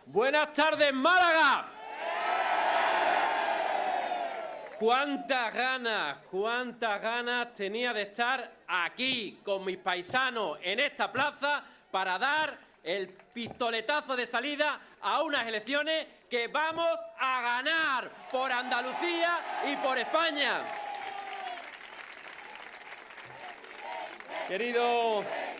Buenas tardes, Málaga. Cuántas ganas tenía de estar aquí con mis paisanos en esta plaza para dar el pistoletazo de salida a unas elecciones que vamos a ganar por Andalucía y por España. Querido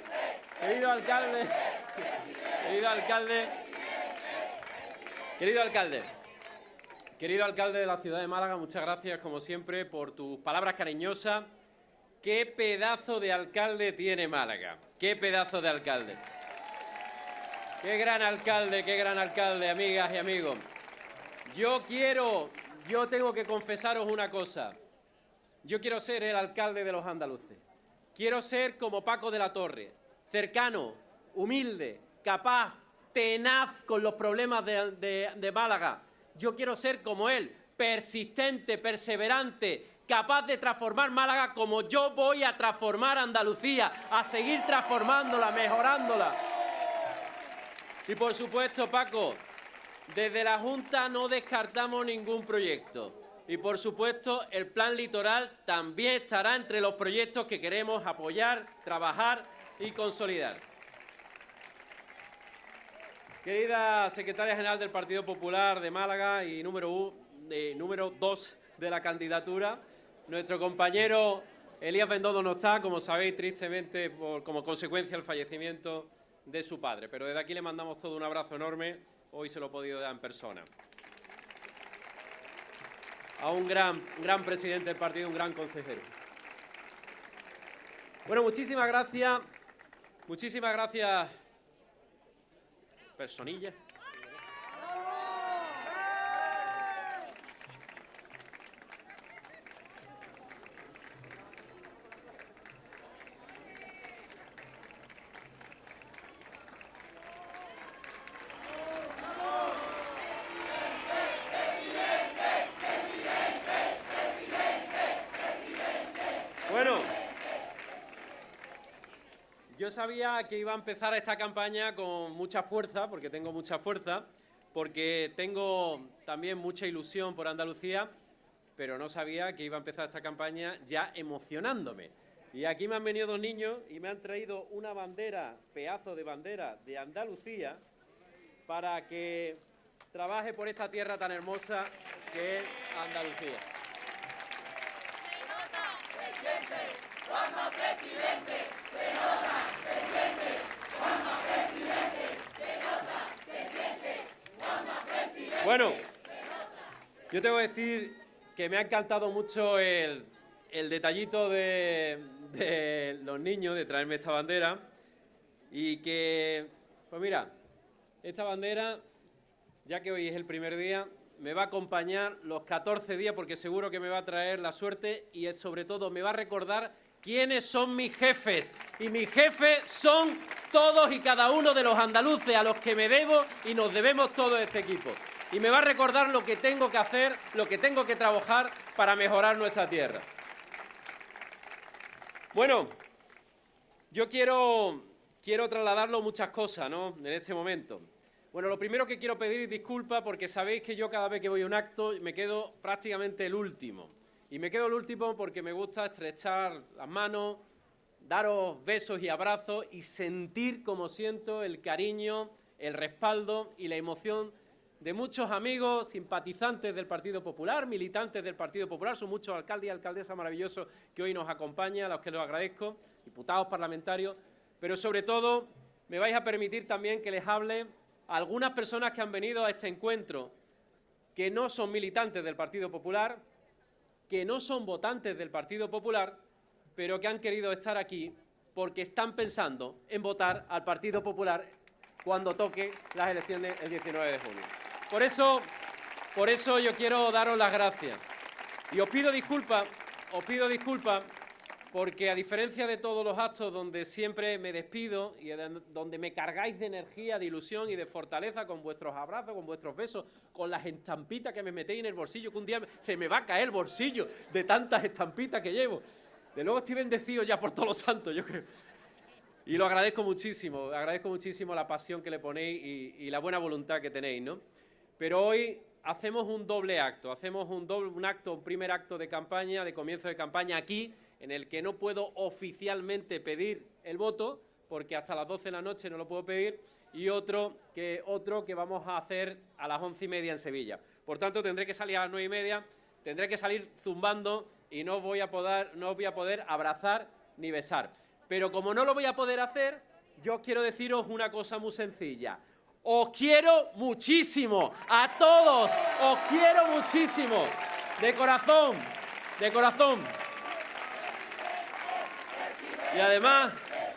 alcalde de la ciudad de Málaga, muchas gracias, como siempre, por tus palabras cariñosas. ¡Qué pedazo de alcalde tiene Málaga! ¡Qué pedazo de alcalde! ¡Qué gran alcalde, amigas y amigos! Yo tengo que confesaros una cosa. Yo quiero ser el alcalde de los andaluces. Quiero ser como Paco de la Torre, cercano, humilde, capaz, tenaz con los problemas de Málaga. Yo quiero ser como él, persistente, perseverante, capaz de transformar Málaga como yo voy a transformar Andalucía, a seguir transformándola, mejorándola. Y por supuesto, Paco, desde la Junta no descartamos ningún proyecto. Y por supuesto, el Plan Litoral también estará entre los proyectos que queremos apoyar, trabajar y consolidar. Querida secretaria general del Partido Popular de Málaga y número 2 de la candidatura, nuestro compañero Elías Bendodo no está, como sabéis, tristemente como consecuencia del fallecimiento de su padre. Pero desde aquí le mandamos todo un abrazo enorme, hoy se lo he podido dar en persona. A un gran presidente del partido, un gran consejero. Bueno, muchísimas gracias, personilla. Bueno, yo sabía que iba a empezar esta campaña con mucha fuerza, porque tengo mucha fuerza, porque tengo también mucha ilusión por Andalucía, pero no sabía que iba a empezar esta campaña ya emocionándome. Y aquí me han venido dos niños y me han traído una bandera, pedazo de bandera de Andalucía, para que trabaje por esta tierra tan hermosa que es Andalucía. ¡Juanma presidente! ¡Se nota! ¡Se siente! ¡Juanma presidente! ¡Se nota! ¡Se siente! ¡Juanma presidente! Bueno, yo tengo que decir que me ha encantado mucho el detallito de los niños de traerme esta bandera y que, pues mira, esta bandera, ya que hoy es el primer día, me va a acompañar los 14 días porque seguro que me va a traer la suerte y sobre todo me va a recordar quiénes son mis jefes. Y mis jefes son todos y cada uno de los andaluces a los que me debo y nos debemos todo este equipo. Y me va a recordar lo que tengo que hacer, lo que tengo que trabajar para mejorar nuestra tierra. Bueno, yo quiero trasladarlo muchas cosas, ¿no?, en este momento. Bueno, lo primero que quiero pedir es disculpas porque sabéis que yo cada vez que voy a un acto me quedo prácticamente el último. Y me quedo el último porque me gusta estrechar las manos, daros besos y abrazos y sentir como siento el cariño, el respaldo y la emoción de muchos amigos, simpatizantes del Partido Popular, militantes del Partido Popular. Son muchos alcaldes y alcaldesas maravillosos que hoy nos acompañan, a los que los agradezco, diputados, parlamentarios, pero sobre todo me vais a permitir también que les hable a algunas personas que han venido a este encuentro, que no son militantes del Partido Popular, que no son votantes del Partido Popular, pero que han querido estar aquí porque están pensando en votar al Partido Popular cuando toque las elecciones el 19 de junio. Por eso yo quiero daros las gracias. Y os pido disculpas porque a diferencia de todos los actos donde siempre me despido y donde me cargáis de energía, de ilusión y de fortaleza con vuestros abrazos, con vuestros besos, con las estampitas que me metéis en el bolsillo, que un día se me va a caer el bolsillo de tantas estampitas que llevo. De luego estoy bendecido ya por todos los santos, yo creo. Y lo agradezco muchísimo la pasión que le ponéis y la buena voluntad que tenéis, ¿no? Pero hoy hacemos un doble acto, un primer acto de campaña, de comienzo de campaña aquí, en el que no puedo oficialmente pedir el voto, porque hasta las 12 de la noche no lo puedo pedir, y otro que vamos a hacer a las 11:30 en Sevilla. Por tanto, tendré que salir a las 9:30, tendré que salir zumbando y no os voy a poder abrazar ni besar. Pero como no lo voy a poder hacer, yo quiero deciros una cosa muy sencilla. Os quiero muchísimo, a todos, os quiero muchísimo, de corazón, de corazón. Y además,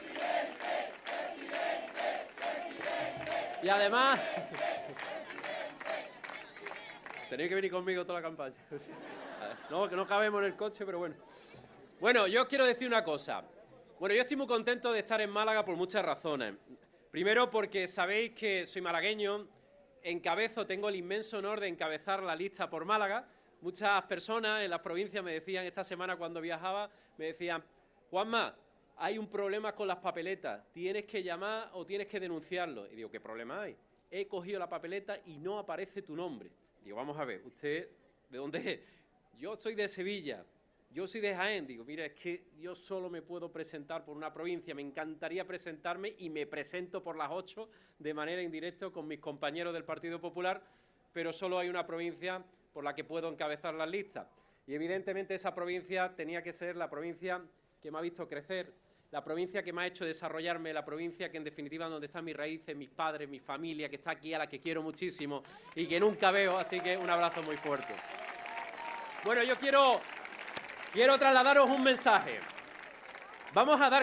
tenéis que venir conmigo toda la campaña. No, que no cabemos en el coche, pero bueno. Bueno, yo os quiero decir una cosa. Bueno, yo estoy muy contento de estar en Málaga por muchas razones. Primero, porque sabéis que soy malagueño, tengo el inmenso honor de encabezar la lista por Málaga. Muchas personas en las provincias me decían esta semana cuando viajaba, me decían, Juanma, hay un problema con las papeletas, tienes que llamar o tienes que denunciarlo. Y digo, ¿qué problema hay? He cogido la papeleta y no aparece tu nombre. Digo, vamos a ver, ¿usted de dónde es? Yo soy de Sevilla. Yo soy de Jaén, digo, mira, es que yo solo me puedo presentar por una provincia, me encantaría presentarme y me presento por las 8 de manera indirecta con mis compañeros del Partido Popular, pero solo hay una provincia por la que puedo encabezar las listas. Y evidentemente esa provincia tenía que ser la provincia que me ha visto crecer, la provincia que me ha hecho desarrollarme, la provincia que en definitiva donde están mis raíces, mis padres, mi familia, que está aquí, a la que quiero muchísimo y que nunca veo, así que un abrazo muy fuerte. Bueno, yo quiero trasladaros un mensaje. Vamos a dar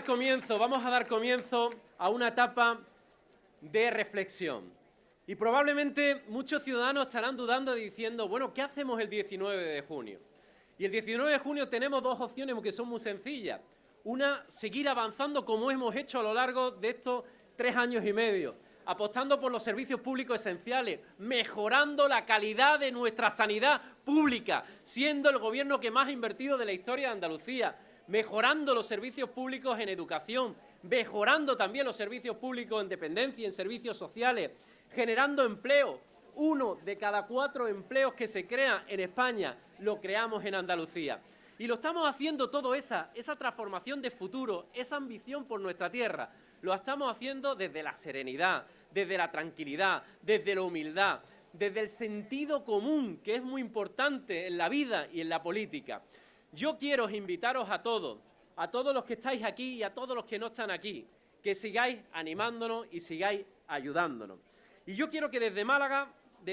comienzo a una etapa de reflexión. Y probablemente muchos ciudadanos estarán dudando diciendo, bueno, ¿qué hacemos el 19 de junio? Y el 19 de junio tenemos dos opciones que son muy sencillas. Una, seguir avanzando como hemos hecho a lo largo de estos 3 años y medio, apostando por los servicios públicos esenciales, mejorando la calidad de nuestra sanidad pública, siendo el gobierno que más ha invertido de la historia de Andalucía, mejorando los servicios públicos en educación, mejorando también los servicios públicos en dependencia y en servicios sociales, generando empleo. 1 de cada 4 empleos que se crean en España lo creamos en Andalucía. Y lo estamos haciendo todo esa transformación de futuro, esa ambición por nuestra tierra. Lo estamos haciendo desde la serenidad, desde la tranquilidad, desde la humildad, desde el sentido común, que es muy importante en la vida y en la política. Yo quiero invitaros a todos los que estáis aquí y a todos los que no están aquí, que sigáis animándonos y sigáis ayudándonos. Y yo quiero que desde Málaga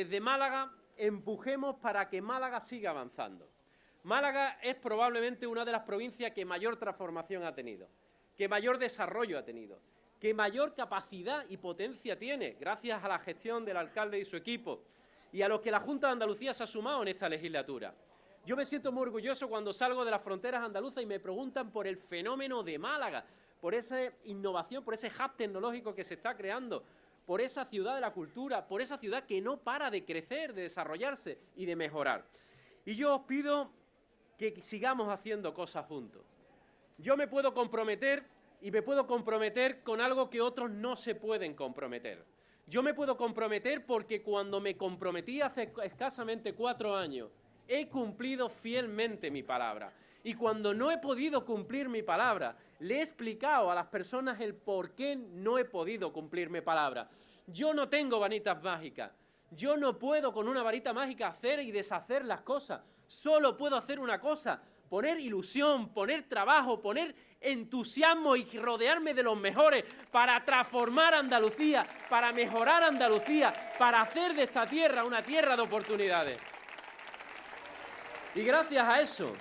empujemos para que Málaga siga avanzando. Málaga es probablemente una de las provincias que mayor transformación ha tenido, que mayor desarrollo ha tenido, que mayor capacidad y potencia tiene, gracias a la gestión del alcalde y su equipo, y a los que la Junta de Andalucía se ha sumado en esta legislatura. Yo me siento muy orgulloso cuando salgo de las fronteras andaluzas y me preguntan por el fenómeno de Málaga, por esa innovación, por ese hub tecnológico que se está creando, por esa ciudad de la cultura, por esa ciudad que no para de crecer, de desarrollarse y de mejorar. Y yo os pido que sigamos haciendo cosas juntos. Yo me puedo comprometer y me puedo comprometer con algo que otros no se pueden comprometer. Yo me puedo comprometer porque cuando me comprometí hace escasamente 4 años, he cumplido fielmente mi palabra. Y cuando no he podido cumplir mi palabra, le he explicado a las personas el por qué no he podido cumplir mi palabra. Yo no tengo varitas mágicas. Yo no puedo con una varita mágica hacer y deshacer las cosas. Solo puedo hacer una cosa, poner ilusión, poner trabajo, poner entusiasmo y rodearme de los mejores para transformar Andalucía, para mejorar Andalucía, para hacer de esta tierra una tierra de oportunidades. Y gracias a eso,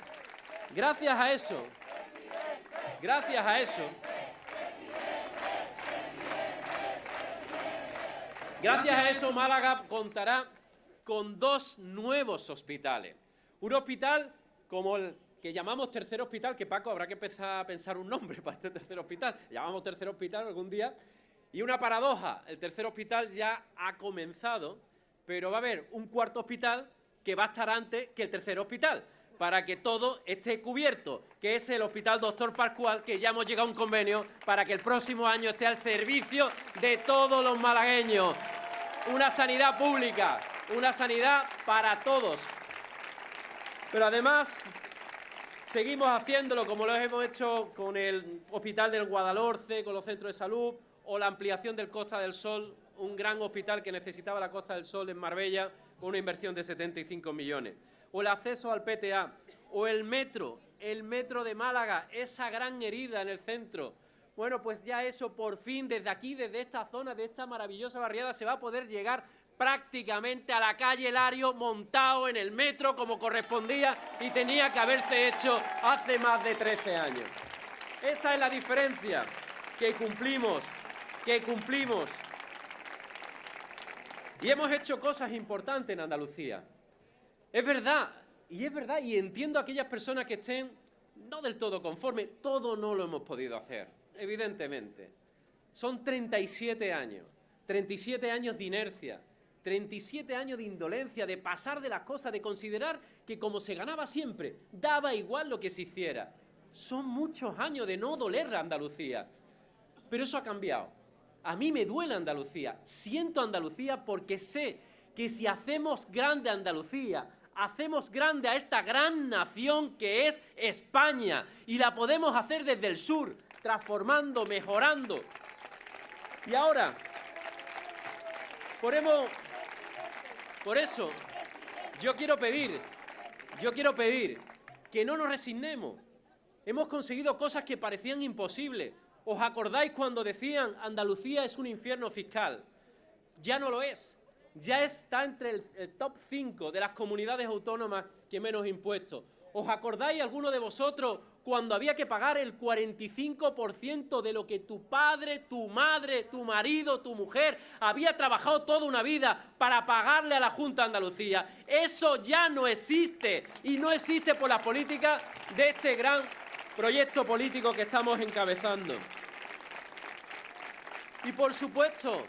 Málaga contará con 2 nuevos hospitales. Un hospital como el que llamamos tercer hospital, que Paco habrá que empezar a pensar un nombre para este tercer hospital. Llamamos tercer hospital algún día. Y una paradoja, el tercer hospital ya ha comenzado, pero va a haber un 4.º hospital que va a estar antes que el tercer hospital. para que todo esté cubierto, que es el Hospital Doctor Pascual, que ya hemos llegado a un convenio para que el próximo año esté al servicio de todos los malagueños. Una sanidad pública, una sanidad para todos. Pero además seguimos haciéndolo como lo hemos hecho con el Hospital del Guadalhorce, con los centros de salud, o la ampliación del Costa del Sol, un gran hospital que necesitaba la Costa del Sol en Marbella, con una inversión de 75 millones. O el acceso al PTA, o el metro de Málaga, esa gran herida en el centro. Bueno, pues ya eso por fin, desde aquí, desde esta zona, de esta maravillosa barriada, se va a poder llegar prácticamente a la calle Lario montado en el metro como correspondía y tenía que haberse hecho hace más de 13 años. Esa es la diferencia, que cumplimos. Y hemos hecho cosas importantes en Andalucía. Es verdad, y entiendo a aquellas personas que estén no del todo conformes. Todo no lo hemos podido hacer, evidentemente. Son 37 años de inercia, 37 años de indolencia, de pasar de las cosas, de considerar que como se ganaba siempre, daba igual lo que se hiciera. Son muchos años de no doler a Andalucía. Pero eso ha cambiado. A mí me duele Andalucía, siento Andalucía porque sé que si hacemos grande a Andalucía, hacemos grande a esta gran nación que es España, y la podemos hacer desde el sur, transformando, mejorando. Y ahora, por eso, yo quiero pedir que no nos resignemos. Hemos conseguido cosas que parecían imposibles. ¿Os acordáis cuando decían Andalucía es un infierno fiscal? Ya no lo es. Ya está entre el top 5 de las comunidades autónomas que menos impuestos. ¿Os acordáis alguno de vosotros cuando había que pagar el 45% de lo que tu padre, tu madre, tu marido, tu mujer había trabajado toda una vida para pagarle a la Junta de Andalucía? Eso ya no existe, y no existe por las políticas de este gran proyecto político que estamos encabezando. Y por supuesto,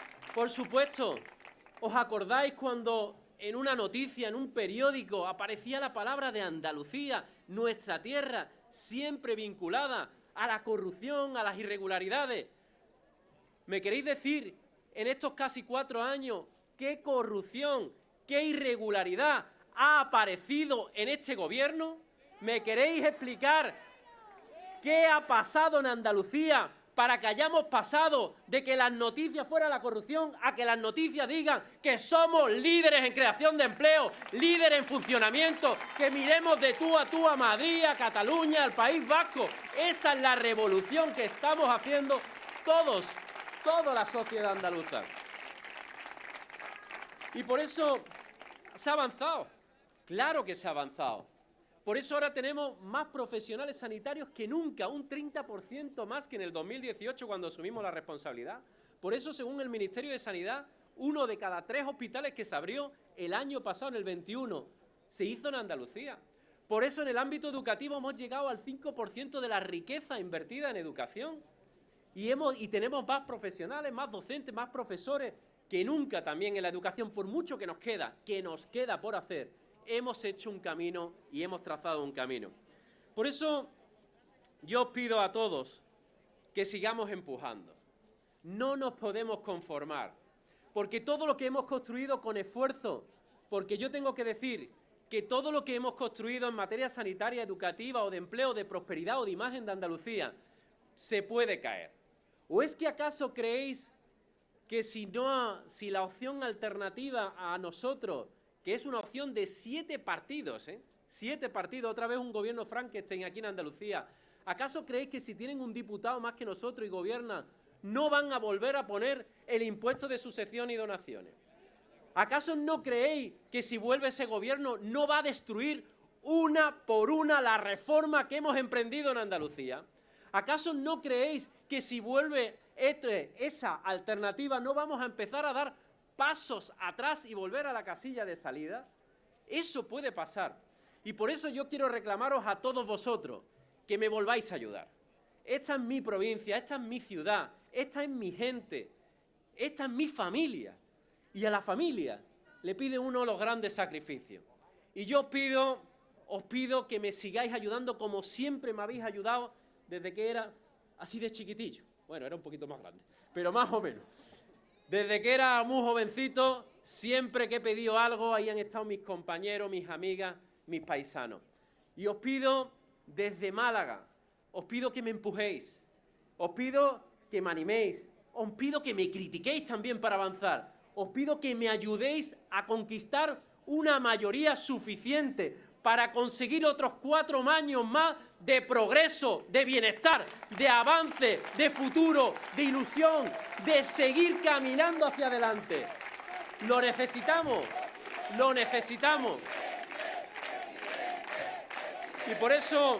¿os acordáis cuando en una noticia, en un periódico, aparecía la palabra de Andalucía, nuestra tierra, siempre vinculada a la corrupción, a las irregularidades? ¿Me queréis decir, en estos casi 4 años, qué corrupción, qué irregularidad ha aparecido en este gobierno? ¿Me queréis explicar qué ha pasado en Andalucía para que hayamos pasado de que las noticias fuera la corrupción a que las noticias digan que somos líderes en creación de empleo, líderes en funcionamiento, que miremos de tú a Madrid, a Cataluña, al País Vasco? Esa es la revolución que estamos haciendo toda la sociedad andaluza. Y por eso se ha avanzado. Claro que se ha avanzado. Por eso ahora tenemos más profesionales sanitarios que nunca, un 30% más que en el 2018 cuando asumimos la responsabilidad. Por eso, según el Ministerio de Sanidad, 1 de cada 3 hospitales que se abrió el año pasado, en el 21, se hizo en Andalucía. Por eso en el ámbito educativo hemos llegado al 5% de la riqueza invertida en educación. Y tenemos más profesionales, más docentes, más profesores que nunca también en la educación, por mucho que nos queda por hacer. Hemos hecho un camino y hemos trazado un camino. Por eso yo os pido a todos que sigamos empujando. No nos podemos conformar, porque todo lo que hemos construido con esfuerzo, porque yo tengo que decir que todo lo que hemos construido en materia sanitaria, educativa o de empleo, de prosperidad o de imagen de Andalucía, se puede caer. ¿O es que acaso creéis que si la opción alternativa a nosotros, que es una opción de 7 partidos, 7 partidos, otra vez un gobierno Frankenstein aquí en Andalucía, ¿acaso creéis que si tienen un diputado más que nosotros y gobiernan, no van a volver a poner el impuesto de sucesión y donaciones? ¿Acaso no creéis que si vuelve ese gobierno no va a destruir una por una la reforma que hemos emprendido en Andalucía? ¿Acaso no creéis que si vuelve esa alternativa no vamos a empezar a dar pasos atrás y volver a la casilla de salida? Eso puede pasar. Y por eso yo quiero reclamaros a todos vosotros que me volváis a ayudar. Esta es mi provincia, esta es mi ciudad, esta es mi gente, esta es mi familia. Y a la familia le pide uno los grandes sacrificios. Y yo os pido os pido que me sigáis ayudando como siempre me habéis ayudado desde que era así de chiquitillo. Bueno, era un poquito más grande, pero más o menos. Desde que era muy jovencito, siempre que he pedido algo, ahí han estado mis compañeros, mis amigas, mis paisanos. Y os pido desde Málaga, os pido que me empujéis, os pido que me animéis, os pido que me critiquéis también para avanzar, os pido que me ayudéis a conquistar una mayoría suficiente para conseguir otros 4 años más de progreso, de bienestar, de avance, de futuro, de ilusión, de seguir caminando hacia adelante. Lo necesitamos, lo necesitamos. Y por eso,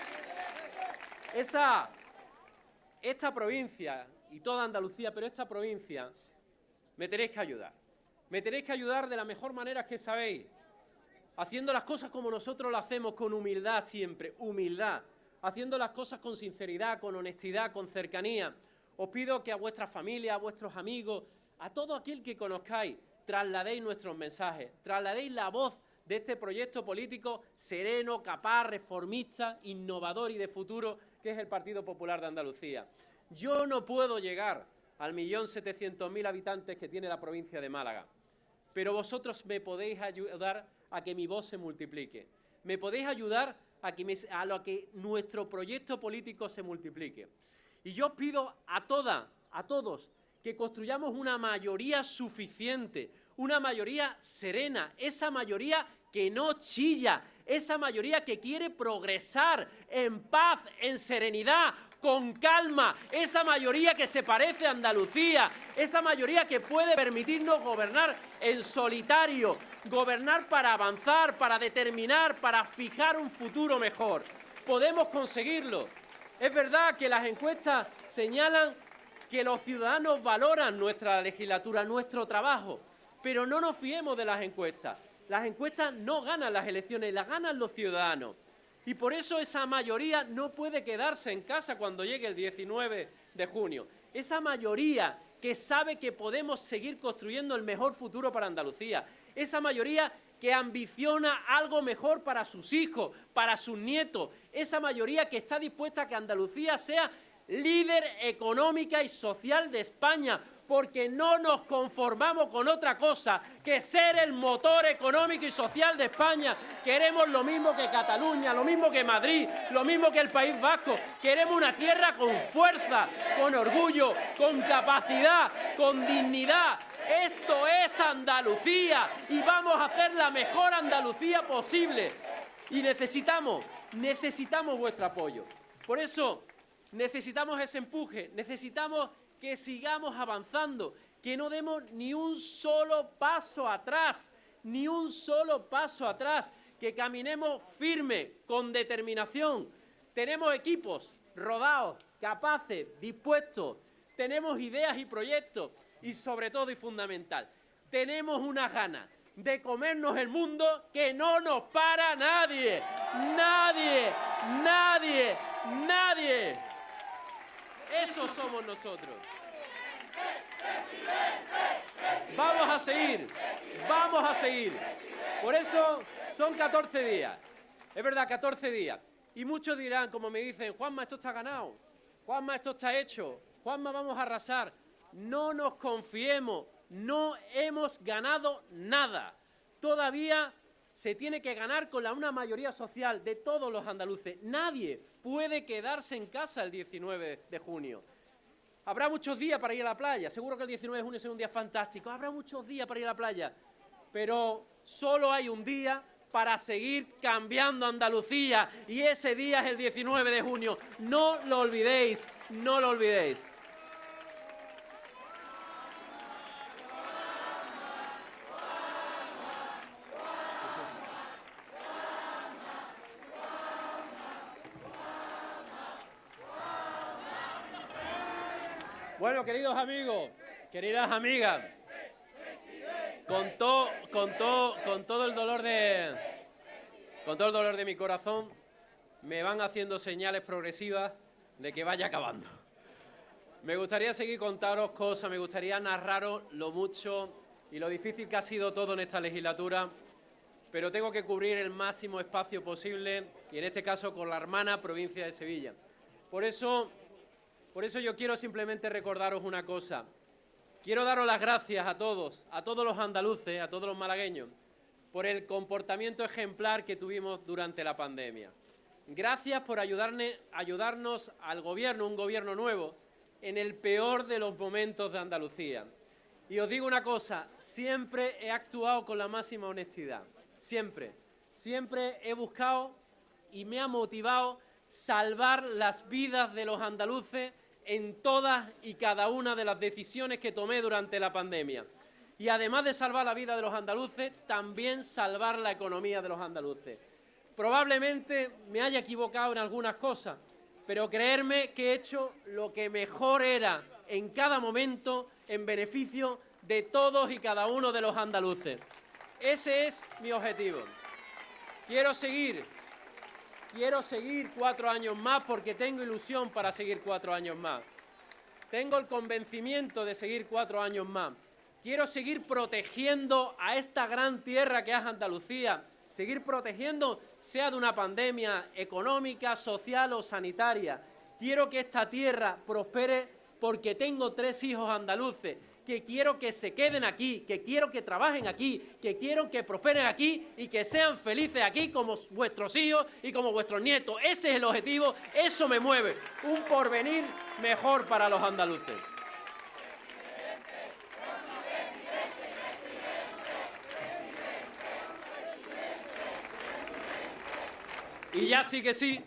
esta provincia y toda Andalucía, pero esta provincia, me tenéis que ayudar. Me tenéis que ayudar de la mejor manera que sabéis, haciendo las cosas como nosotros lo hacemos, con humildad siempre, humildad, haciendo las cosas con sinceridad, con honestidad, con cercanía. Os pido que a vuestras familias, a vuestros amigos, a todo aquel que conozcáis, trasladéis nuestros mensajes, trasladéis la voz de este proyecto político sereno, capaz, reformista, innovador y de futuro, que es el Partido Popular de Andalucía. Yo no puedo llegar al 1.700.000 habitantes que tiene la provincia de Málaga, pero vosotros me podéis ayudar a que mi voz se multiplique. Me podéis ayudar a que nuestro proyecto político se multiplique. Y yo os pido a todos, que construyamos una mayoría suficiente, una mayoría serena, esa mayoría que no chilla, esa mayoría que quiere progresar en paz, en serenidad, con calma, esa mayoría que se parece a Andalucía, esa mayoría que puede permitirnos gobernar en solitario, gobernar para avanzar, para determinar, para fijar un futuro mejor. Podemos conseguirlo. Es verdad que las encuestas señalan que los ciudadanos valoran nuestra legislatura, nuestro trabajo, pero no nos fiemos de las encuestas. Las encuestas no ganan las elecciones, las ganan los ciudadanos. Y por eso esa mayoría no puede quedarse en casa cuando llegue el 19 de junio. Esa mayoría que sabe que podemos seguir construyendo el mejor futuro para Andalucía. Esa mayoría que ambiciona algo mejor para sus hijos, para sus nietos. Esa mayoría que está dispuesta a que Andalucía sea líder económica y social de España, porque no nos conformamos con otra cosa que ser el motor económico y social de España. Queremos lo mismo que Cataluña, lo mismo que Madrid, lo mismo que el País Vasco. Queremos una tierra con fuerza, con orgullo, con capacidad, con dignidad. Esto es Andalucía y vamos a hacer la mejor Andalucía posible. Y necesitamos vuestro apoyo. Por eso necesitamos ese empuje, necesitamos que sigamos avanzando, que no demos ni un solo paso atrás, que caminemos firme, con determinación. Tenemos equipos rodados, capaces, dispuestos, tenemos ideas y proyectos y sobre todo y fundamental, tenemos unas ganas de comernos el mundo que no nos para nadie, nadie. Esos somos nosotros. Vamos a seguir. Por eso son 14 días. Es verdad, 14 días. Y muchos dirán, como me dicen, Juanma, esto está ganado. Juanma, esto está hecho. Juanma, vamos a arrasar. No nos confiemos. No hemos ganado nada. Todavía se tiene que ganar con una mayoría social de todos los andaluces. Nadie puede quedarse en casa el 19 de junio. Habrá muchos días para ir a la playa. Seguro que el 19 de junio será un día fantástico. Habrá muchos días para ir a la playa. Pero solo hay un día para seguir cambiando Andalucía. Y ese día es el 19 de junio. No lo olvidéis, no lo olvidéis. Bueno, queridos amigos, queridas amigas, con todo el dolor de mi corazón, me van haciendo señales progresivas de que vaya acabando. Me gustaría seguir contaros cosas, me gustaría narraros lo mucho y lo difícil que ha sido todo en esta legislatura, pero tengo que cubrir el máximo espacio posible, y en este caso con la hermana provincia de Sevilla. Por eso yo quiero simplemente recordaros una cosa. Quiero daros las gracias a todos los andaluces, a todos los malagueños, por el comportamiento ejemplar que tuvimos durante la pandemia. Gracias por ayudarnos al gobierno, un gobierno nuevo, en el peor de los momentos de Andalucía. Y os digo una cosa, siempre he actuado con la máxima honestidad, siempre. Siempre he buscado y me ha motivado salvar las vidas de los andaluces en todas y cada una de las decisiones que tomé durante la pandemia. Y además de salvar la vida de los andaluces, también salvar la economía de los andaluces. Probablemente me haya equivocado en algunas cosas, pero creedme que he hecho lo que mejor era en cada momento en beneficio de todos y cada uno de los andaluces. Ese es mi objetivo. Quiero seguir 4 años más porque tengo ilusión para seguir 4 años más. Tengo el convencimiento de seguir 4 años más. Quiero seguir protegiendo a esta gran tierra que es Andalucía, seguir protegiendo sea de una pandemia económica, social o sanitaria. Quiero que esta tierra prospere porque tengo 3 hijos andaluces, que quiero que se queden aquí, que quiero que trabajen aquí, que quiero que prosperen aquí y que sean felices aquí como vuestros hijos y como vuestros nietos. Ese es el objetivo, eso me mueve, un porvenir mejor para los andaluces. Y ya sí que sí,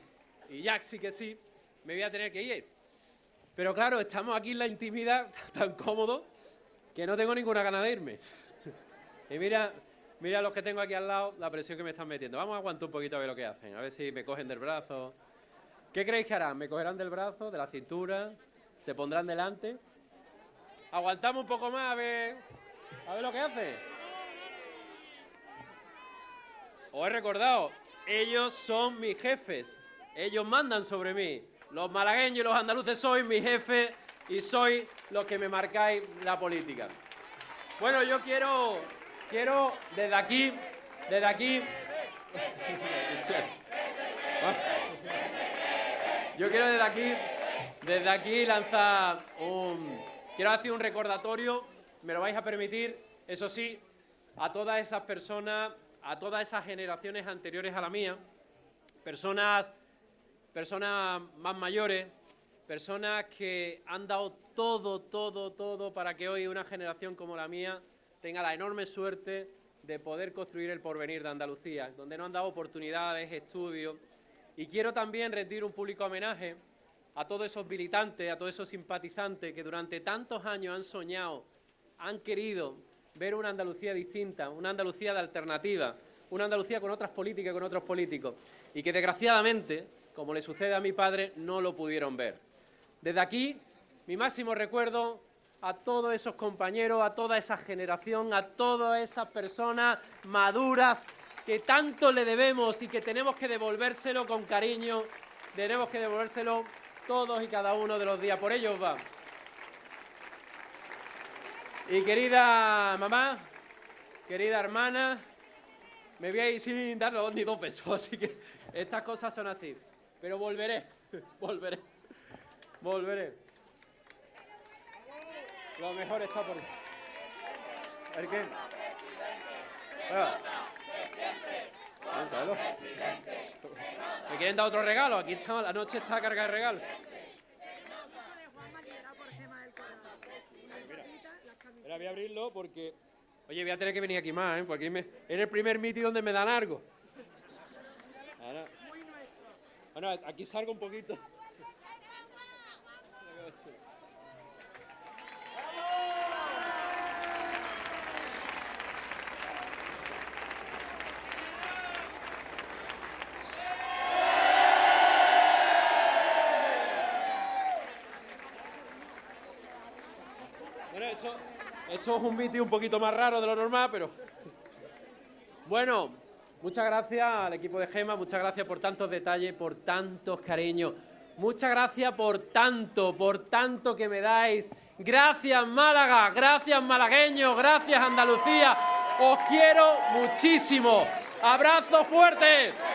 me voy a tener que ir. Pero claro, estamos aquí en la intimidad tan cómodo que no tengo ninguna gana de irme. Y mira los que tengo aquí al lado, la presión que me están metiendo. Vamos a aguantar un poquito a ver lo que hacen, a ver si me cogen del brazo. ¿Qué creéis que harán? ¿Me cogerán del brazo, de la cintura? ¿Se pondrán delante? Aguantamos un poco más a ver lo que hacen. Os he recordado, ellos son mis jefes, ellos mandan sobre mí. Los malagueños y los andaluces sois mis jefes y sois los que me marcáis la política. Bueno, yo quiero desde aquí, yo quiero desde aquí lanzar quiero hacer un recordatorio, me lo vais a permitir, eso sí, a todas esas personas, a todas esas generaciones anteriores a la mía, personas más mayores, personas que han dado todo para que hoy una generación como la mía tenga la enorme suerte de poder construir el porvenir de Andalucía, donde nos han dado oportunidades, estudios. Y quiero también rendir un público homenaje a todos esos militantes, a todos esos simpatizantes que durante tantos años han soñado, han querido ver una Andalucía distinta, una Andalucía de alternativa, una Andalucía con otras políticas, con otros políticos, y que desgraciadamente, como le sucede a mi padre, no lo pudieron ver. Desde aquí, mi máximo recuerdo a todos esos compañeros, a toda esa generación, a todas esas personas maduras que tanto le debemos y que tenemos que devolvérselo con cariño, tenemos que devolvérselo todos y cada uno de los días. Por ellos va. Y querida mamá, querida hermana, me voy a ir sin dar ni 2 besos, así que estas cosas son así. Pero volveré. Lo mejor está por... ¿El qué? ¿Me quieren dar otro regalo? Aquí está, la noche está cargada de regalos. Mira, voy a abrirlo porque... Oye, voy a tener que venir aquí más, ¿eh? Porque es el primer mitin donde me dan algo. Ahora... Bueno, aquí salgo un poquito. Bueno, esto es un mitin un poquito más raro de lo normal, pero... Bueno... Muchas gracias al equipo de Gema, muchas gracias por tantos detalles, por tantos cariños. Muchas gracias por tanto que me dais. Gracias Málaga, gracias malagueños, gracias Andalucía. Os quiero muchísimo. ¡Abrazo fuerte!